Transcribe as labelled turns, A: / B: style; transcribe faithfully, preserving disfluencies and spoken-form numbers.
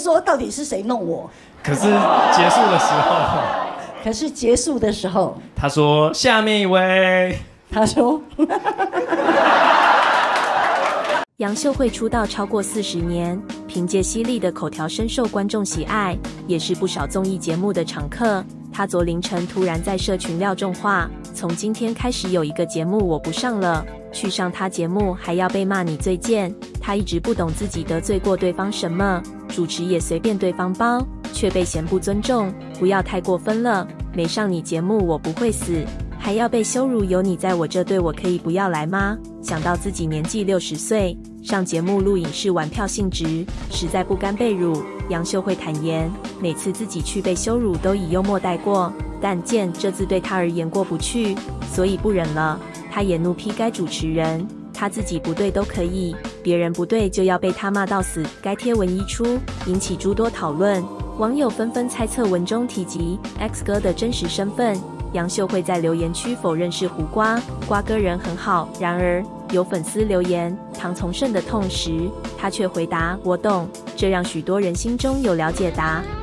A: 说到底是谁弄我？
B: 可是结束的时候，
A: 可是结束的时候，
B: 他说下面一位，
A: 他说。
C: 杨秀慧出道超过四十年，凭借犀利的口条深受观众喜爱，也是不少综艺节目的常客。她昨凌晨突然在社群撂重话，从今天开始有一个节目我不上了，去上她节目还要被骂你最贱。她一直不懂自己得罪过对方什么，主持也随便对方包，却被嫌不尊重，不要太过分了，没上你节目我不会死。还要被羞辱，有你在我这队，我可以不要来吗？想到自己年纪六十岁，上节目录影是玩票性质，实在不甘被辱。杨秀慧坦言，每次自己去被羞辱都以幽默带过，但贱这字对她而言过不去，所以不忍了。她也怒批该主持人，她自己不对都可以，别人不对就要被她骂到死。该贴文一出，引起诸多讨论，网友纷纷猜测文中提及 X 哥的真实身份。杨秀慧在留言区否认是胡瓜，瓜哥人很好。然而有粉丝留言唐从圣的痛时，他却回答我懂，这让许多人心中有了解答。